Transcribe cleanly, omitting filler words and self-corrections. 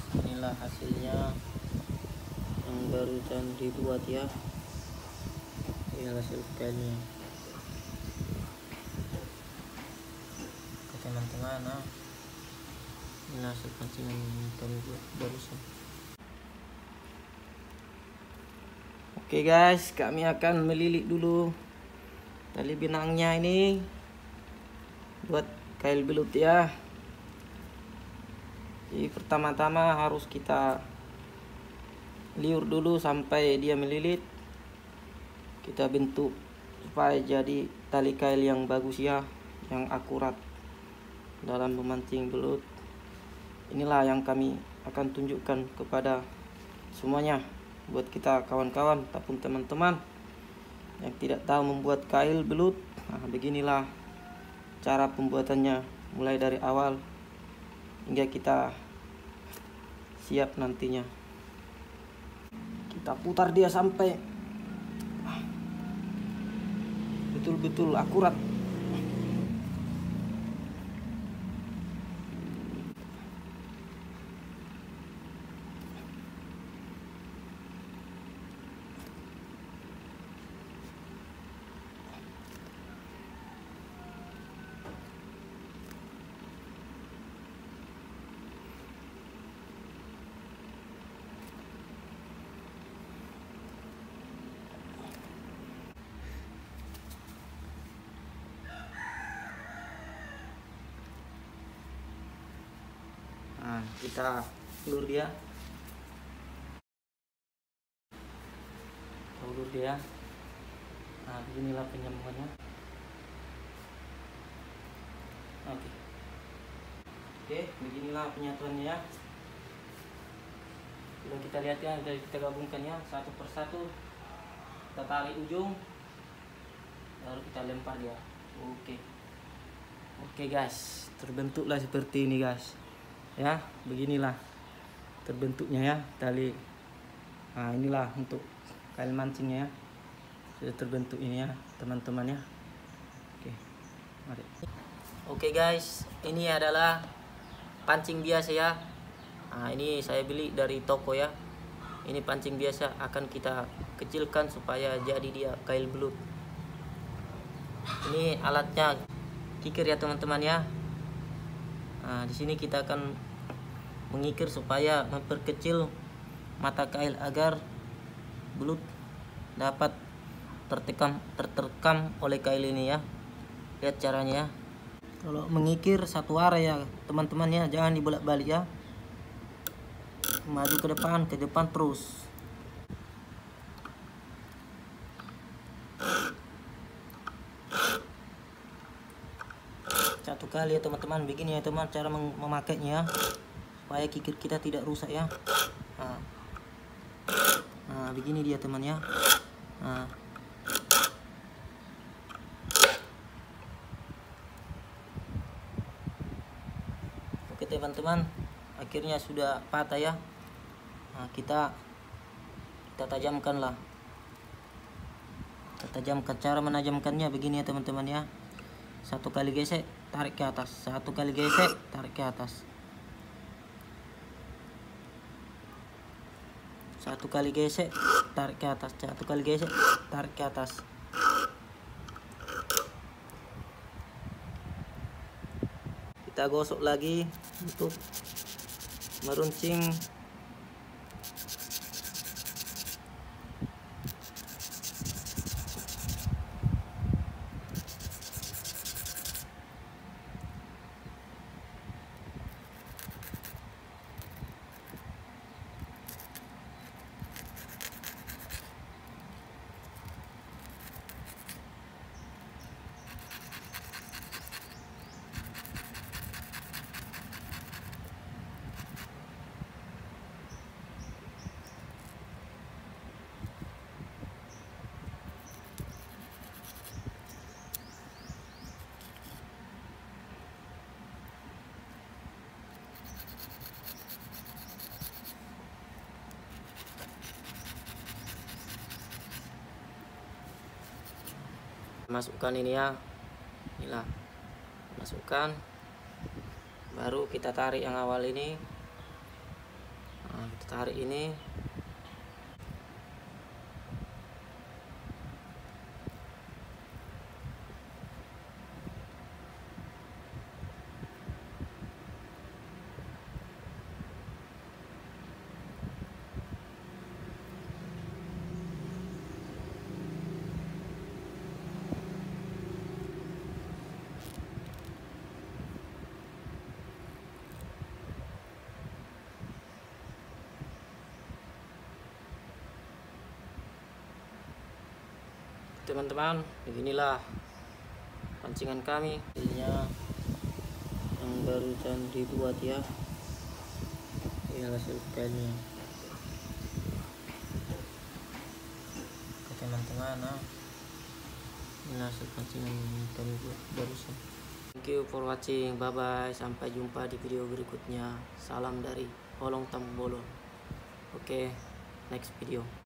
Inilah hasilnya yang barusan dibuat ya. Ini hasil kailnya teman-teman. Ini hasil pancingan yang kami buat barusan. Oke guys, kami akan melilit dulu tali benangnya ini buat kail belut ya. Jadi pertama-tama harus kita liur dulu sampai dia melilit. Kita bentuk supaya jadi tali kail yang bagus ya, yang akurat dalam memancing belut. Inilah yang kami akan tunjukkan kepada semuanya, buat kita kawan-kawan ataupun teman-teman yang tidak tahu membuat kail belut. Nah, beginilah cara pembuatannya mulai dari awal hingga kita siap nantinya. Kita putar dia sampai betul-betul akurat. Nah, kita ulur dia. Kita ulur dia. Nah, beginilah penyambungannya. Oke, beginilah penyatuannya ya. Sudah kita lihat ya, dari kita gabungkan ya satu persatu. Kita tarik ujung, lalu kita lempar dia. Oke guys, terbentuklah seperti ini guys. Ya, beginilah terbentuknya ya tali. Nah, inilah untuk kail mancingnya ya. Sudah terbentuk ini ya teman-teman ya. Oke, mari. Oke guys, ini adalah pancing biasa ya. Nah, ini saya beli dari toko ya. Ini pancing biasa, akan kita kecilkan supaya jadi dia kail belut. Ini alatnya kikir ya teman-teman ya. Nah, di sini kita akan mengikir supaya memperkecil mata kail agar belut dapat tertekam oleh kail ini ya. Lihat caranya ya. Kalau mengikir satu arah ya teman-teman ya, jangan dibolak-balik ya. Maju ke depan terus. Satu kali ya teman-teman, begini ya teman cara memakainya supaya kikir kita tidak rusak ya. Nah, begini dia teman ya. Nah. Oke teman-teman, akhirnya sudah patah ya. Nah, kita tajamkan lah. Kita tajamkan, cara menajamkannya begini ya teman-teman ya. Satu kali gesek, tarik ke atas. Satu kali gesek, tarik ke atas. Satu kali gesek, tarik ke atas. Satu kali gesek, tarik ke atas. Kita gosok lagi untuk meruncing. Masukkan ini ya, inilah masukkan, baru kita tarik yang awal ini. Hari ini teman-teman, beginilah pancingan kami hasilnya yang barusan dibuat ya. Ini hasil kailnya teman-teman. Ini hasil pancingan yang kami buat barusan. Thank you for watching, bye bye, sampai jumpa di video berikutnya. Salam dari Holong Tambolon. Oke, next video.